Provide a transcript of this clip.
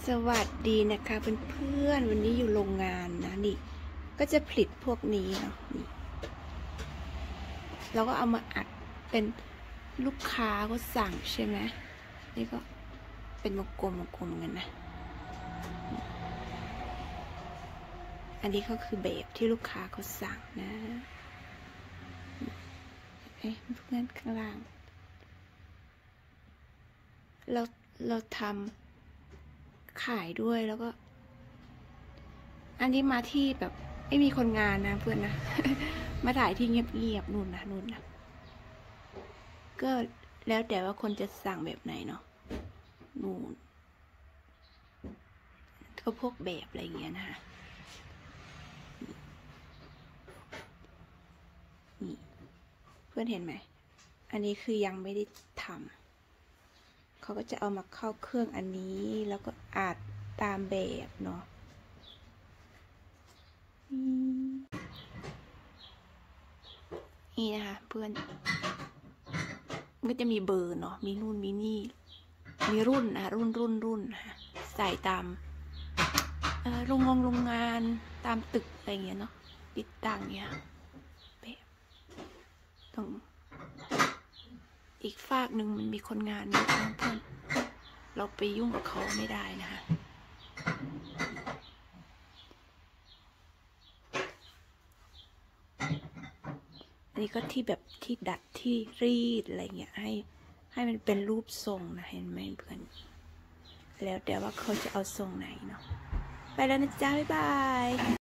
สวัสดีนะคะเพื่อนๆวันนี้อยู่โรงงานนะนี่ก็จะผลิตพวกนี้เนาะนี่เราก็เอามาอัดเป็นลูกค้าก็สั่งใช่ไหมนี่ก็เป็นวงกลมกันนะอันนี้ก็คือแบบที่ลูกค้าเขาสั่งนะเพื่อนข้างล่างเราทำขายด้วยแล้วก็อันนี้มาที่แบบไม่มีคนงานนะเพื่อนนะ มาถ่ายที่เงียบๆนู่นนะก็แล้วแต่ว่าคนจะสั่งแบบไหนเนาะนู่นก็พวกแบบอะไรเงี้ยนะคะนี่เพื่อนเห็นไหมอันนี้คือยังไม่ได้ทำเขาก็จะเอามาเข้าเครื่องอันนี้แล้วก็อัดตามแบบเนาะนี่นะคะเพื่อนก็จะมีเบอร์เนาะมีนู่นมีนี่มีรุ่นนะรุ่นนะใส่ตามโรงงานตามตึกอะไรเงี้ยเนาะติดตั้งเนี่ยแบบตรงอีกฝากหนึ่งมันมีคนงานนะเพื่อนเราไปยุ่งกับเขาไม่ได้นะคะอันนี้ก็ที่แบบที่ดัดที่รีดอะไรเงี้ยให้มันเป็นรูปทรงนะเห็นไหมเพื่อนแล้วแต่ว่าเขาจะเอาทรงไหนเนาะไปแล้วนะจ๊ะบ๊ายบาย